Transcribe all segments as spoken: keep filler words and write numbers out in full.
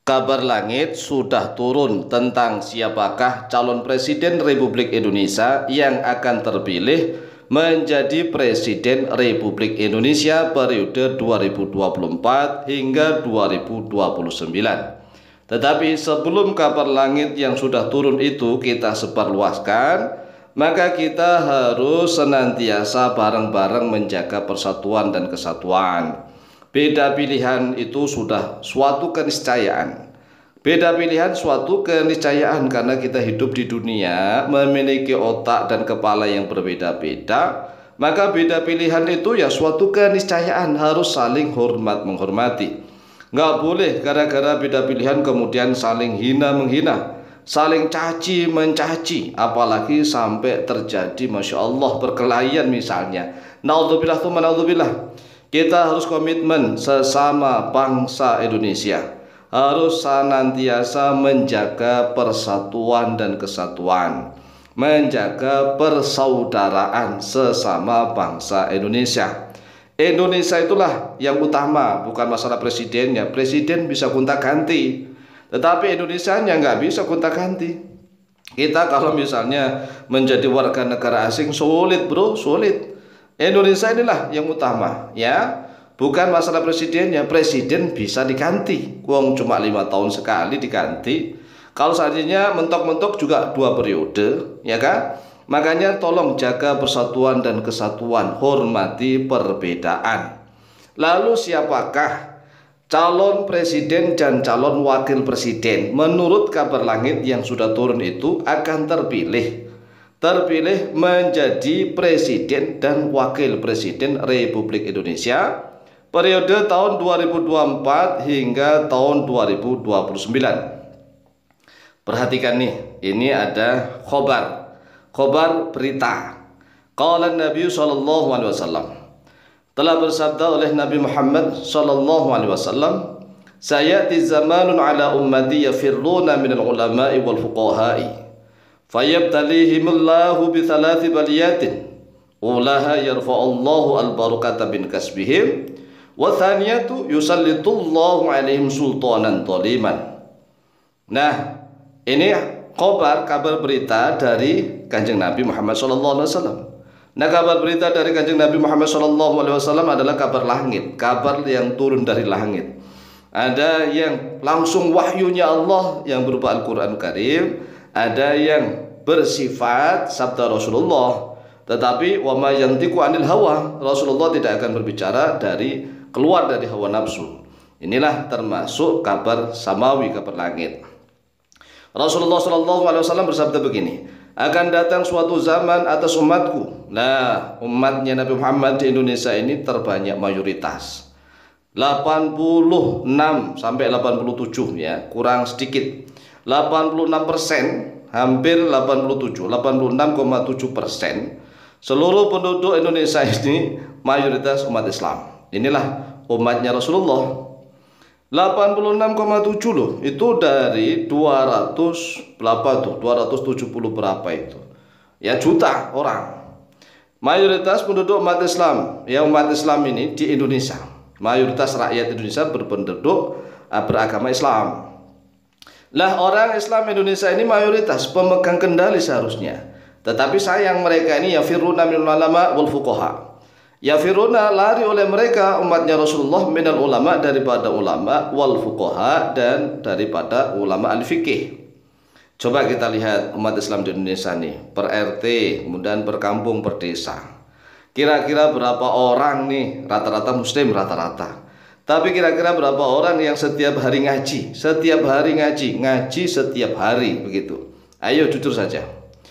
Kabar langit sudah turun tentang siapakah calon presiden Republik Indonesia yang akan terpilih menjadi Presiden Republik Indonesia periode dua ribu dua puluh empat hingga dua ribu dua puluh sembilan. Tetapi sebelum kabar langit yang sudah turun itu kita sebarluaskan, maka kita harus senantiasa bareng-bareng menjaga persatuan dan kesatuan. Beda pilihan itu sudah suatu keniscayaan. Beda pilihan suatu keniscayaan karena kita hidup di dunia memiliki otak dan kepala yang berbeda-beda. Maka beda pilihan itu ya suatu keniscayaan, harus saling hormat menghormati. Nggak boleh gara-gara beda pilihan kemudian saling hina menghina, saling caci mencaci, apalagi sampai terjadi Masya Allah perkelahian misalnya. Naudzubillah tsumma naudzubillah. Kita harus komitmen sesama bangsa Indonesia, harus senantiasa menjaga persatuan dan kesatuan, menjaga persaudaraan sesama bangsa Indonesia. Indonesia itulah yang utama, bukan masalah presidennya. Presiden bisa gonta-ganti, tetapi Indonesianya nggak bisa gonta-ganti. Kita kalau misalnya menjadi warga negara asing sulit bro, sulit. Indonesia inilah yang utama, ya, bukan masalah presidennya. Presiden bisa diganti, wong cuma lima tahun sekali diganti. Kalau seandainya mentok-mentok juga dua periode, ya kan? Makanya tolong jaga persatuan dan kesatuan, hormati perbedaan. Lalu siapakah calon presiden dan calon wakil presiden menurut kabar langit yang sudah turun itu akan terpilih? Terpilih menjadi presiden dan wakil presiden Republik Indonesia periode tahun dua ribu dua puluh empat hingga tahun dua ribu dua puluh sembilan. Perhatikan nih, ini ada khobar, khobar berita. Qala Nabi sallallahu alaihi wasallam, telah bersabda oleh Nabi Muhammad sallallahu alaihi wasallam, sayati zamanun ala ummati yafirruna minal ulama'i wal fuqaha'i fayabtalihimullahu bi thalathi baliyatin ulaha yarfa'allahu al-barakata bin kasbihim wa thaniyatu yusallitullahu alaihim sultanan taliman. Nah, ini kabar kabar berita dari Kanjeng Nabi Muhammad sallallahu alaihi wasallam. Nah, kabar berita dari Kanjeng Nabi Muhammad sallallahu alaihi wasallam adalah kabar langit, kabar yang turun dari langit. Ada yang langsung wahyunya Allah yang berupa Al-Qur'an Karim, ada yang bersifat sabda Rasulullah, tetapi wa ma yantiqu anil hawa, Rasulullah tidak akan berbicara dari keluar dari hawa nafsu. Inilah termasuk kabar samawi, kabar langit. Rasulullah shallallahu alaihi wasallam bersabda begini, akan datang suatu zaman atas umatku. Nah, umatnya Nabi Muhammad di Indonesia ini terbanyak mayoritas, delapan puluh enam sampai delapan puluh tujuh, ya, kurang sedikit delapan puluh enam persen, hampir delapan puluh tujuh, delapan puluh enam koma tujuh persen seluruh penduduk Indonesia ini mayoritas umat Islam. Inilah umatnya Rasulullah. delapan puluh enam koma tujuh loh, itu dari dua ratus berapa tuh? dua ratus tujuh puluh berapa itu? Ya, juta orang. Mayoritas penduduk umat Islam, ya, umat Islam ini di Indonesia. Mayoritas rakyat Indonesia berpenduduk beragama Islam. Lah, orang Islam Indonesia ini mayoritas pemegang kendali seharusnya. Tetapi sayang mereka ini yafiruna minal ulama wal fuqaha. Yafiruna, lari oleh mereka umatnya Rasulullah, minal ulama, daripada ulama, wal fuqaha, dan daripada ulama al-fiqih. Coba kita lihat umat Islam di Indonesia nih, per R T, kemudian per kampung, per desa. Kira-kira berapa orang nih, rata-rata muslim rata-rata. Tapi kira-kira berapa orang yang setiap hari ngaji? Setiap hari ngaji, ngaji setiap hari, begitu. Ayo jujur saja.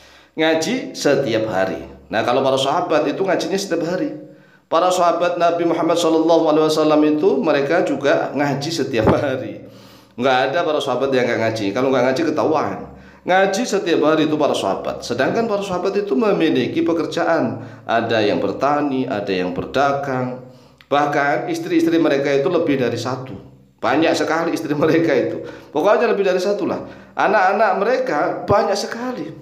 Ngaji setiap hari. Nah, kalau para sahabat itu ngajinya setiap hari. Para sahabat Nabi Muhammad shallallahu alaihi wasallam itu mereka juga ngaji setiap hari. Nggak ada para sahabat yang nggak ngaji. Kalau nggak ngaji ketahuan. Ngaji setiap hari itu para sahabat. Sedangkan para sahabat itu memiliki pekerjaan. Ada yang bertani, ada yang berdagang. Bahkan istri-istri mereka itu lebih dari satu. Banyak sekali istri mereka itu. Pokoknya lebih dari satu lah. Anak-anak mereka banyak sekali.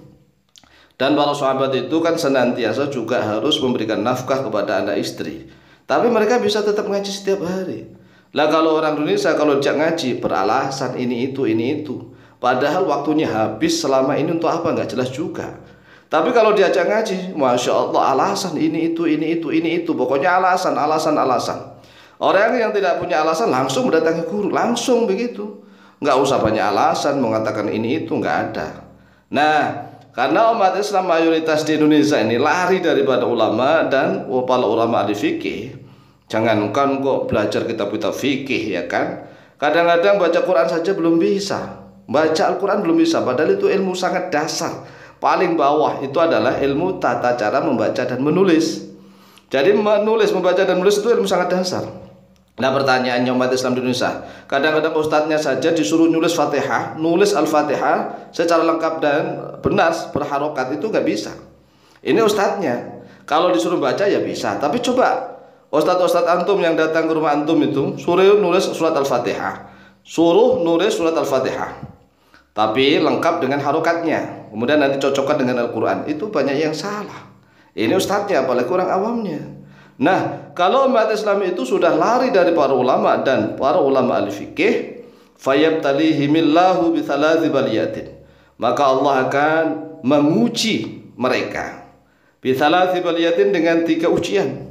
Dan para sahabat itu kan senantiasa juga harus memberikan nafkah kepada anak istri. Tapi mereka bisa tetap ngaji setiap hari. Lah kalau orang Indonesia kalau diajak ngaji beralasan ini itu ini itu. Padahal waktunya habis selama ini untuk apa nggak jelas juga. Tapi kalau diajak ngaji, masya Allah alasan ini itu ini itu ini itu. Pokoknya alasan alasan alasan. Orang yang tidak punya alasan langsung mendatangi guru, langsung begitu. Nggak usah banyak alasan mengatakan ini itu nggak ada. Nah, karena umat Islam mayoritas di Indonesia ini lari daripada ulama dan para ulama ahli fikih. Jangankan kok belajar kitab-kitab fikih ya kan. Kadang-kadang baca Quran saja belum bisa. Baca Al-Quran belum bisa, padahal itu ilmu sangat dasar. Paling bawah itu adalah ilmu tata cara membaca dan menulis. Jadi menulis, membaca dan menulis itu ilmu sangat dasar. Nah pertanyaannya umat Islam di Indonesia, kadang-kadang ustadznya saja disuruh nulis Fatihah, nulis Al-Fatihah secara lengkap dan benar berharokat itu nggak bisa. Ini ustadznya. Kalau disuruh baca ya bisa, tapi coba ustadz-ustadz antum yang datang ke rumah antum itu suruh nulis surat Al-Fatihah, suruh nulis surat Al-Fatihah, tapi lengkap dengan harokatnya, kemudian nanti cocokkan dengan Al-Quran. Itu banyak yang salah. Ini ustadznya, apalagi kurang awamnya. Nah, kalau umat Islam itu sudah lari dari para ulama dan para ulama al-fikih, fayabtalihimillahu bithalathi baliyatin, maka Allah akan menguji mereka bithalathi baliyatin dengan tiga ujian.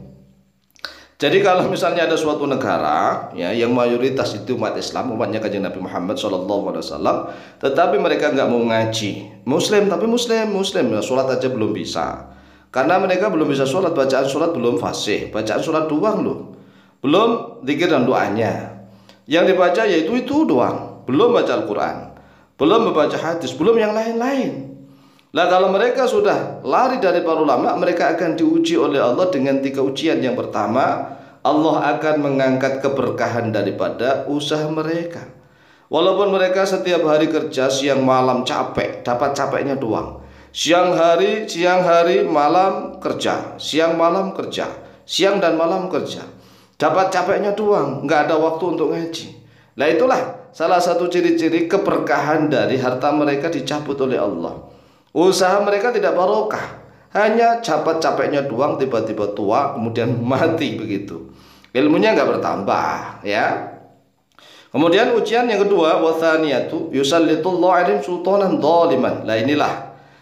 Jadi kalau misalnya ada suatu negara ya yang mayoritas itu umat Islam, umatnya Kanjeng Nabi Muhammad shallallahu alaihi wasallam, tetapi mereka nggak mau ngaji, Muslim tapi Muslim Muslim ya, sholat aja belum bisa, karena mereka belum bisa sholat, bacaan sholat belum fasih, bacaan sholat doang loh, belum zikir dan doanya, yang dibaca yaitu itu doang, belum baca Al-Quran, belum membaca hadis, belum yang lain-lain. Nah kalau mereka sudah lari dari para ulama, mereka akan diuji oleh Allah dengan tiga ujian. Yang pertama, Allah akan mengangkat keberkahan daripada usaha mereka. Walaupun mereka setiap hari kerja siang malam capek, dapat capeknya doang. Siang hari, siang hari, malam kerja, siang malam kerja, siang dan malam kerja, dapat capeknya doang, nggak ada waktu untuk ngaji. Nah itulah salah satu ciri-ciri keberkahan dari harta mereka dicabut oleh Allah. Usaha mereka tidak barokah, hanya capek-capeknya doang, tiba-tiba tua kemudian mati begitu. Ilmunya nggak bertambah ya. Kemudian ujian yang kedua, wathaniyatu yusallitullahu alaihim sultanan dhaliman. Nah inilah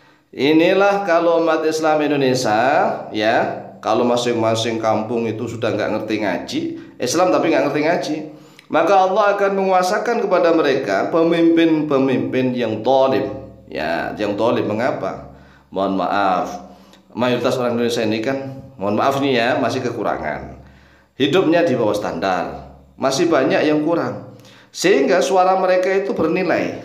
inilah kalau umat Islam Indonesia ya, kalau masing-masing kampung itu sudah nggak ngerti ngaji Islam tapi nggak ngerti ngaji, maka Allah akan menguasakan kepada mereka pemimpin-pemimpin yang dhalim. Ya, yang dolim. Mengapa? Mohon maaf, mayoritas orang Indonesia ini kan, mohon maaf nih ya, masih kekurangan. Hidupnya di bawah standar, masih banyak yang kurang, sehingga suara mereka itu bernilai,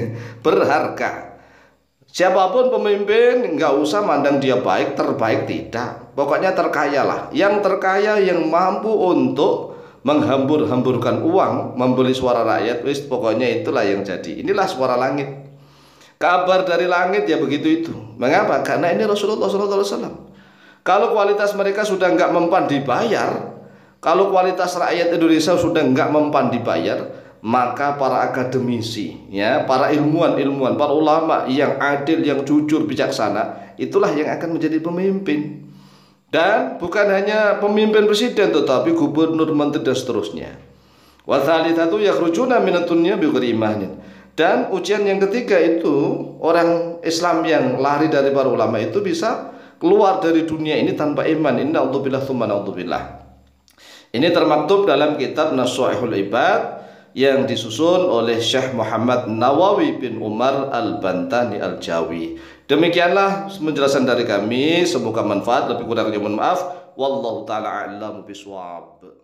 berharga. Siapapun pemimpin, nggak usah mandang dia baik, terbaik, tidak. Pokoknya terkaya lah, yang terkaya, yang mampu untuk menghambur-hamburkan uang, membeli suara rakyat, wis pokoknya itulah yang jadi. Inilah suara langit. Kabar dari langit ya begitu itu. Mengapa? Karena ini Rasulullah shallallahu alaihi wasallam. Kalau kualitas mereka sudah nggak mempan dibayar, kalau kualitas rakyat Indonesia sudah nggak mempan dibayar, maka para akademisi, ya, para ilmuwan-ilmuwan, para ulama yang adil, yang jujur, bijaksana, itulah yang akan menjadi pemimpin. Dan bukan hanya pemimpin presiden, tetapi gubernur, menteri dan seterusnya. Wa tsalitsatu yakhrujuna minad dunya bighairi imanin. Dan ujian yang ketiga itu, orang Islam yang lari dari para ulama itu bisa keluar dari dunia ini tanpa iman. Inna a'udzubillah tsumma na'udzubillah. Ini termaktub dalam kitab Nasha'ihul Ibad yang disusun oleh Syekh Muhammad Nawawi bin Umar Al-Bantani Al-Jawi. Demikianlah penjelasan dari kami, semoga manfaat, lebih kurangnya mohon maaf. Wallahu ta'ala a'lamu bishawab.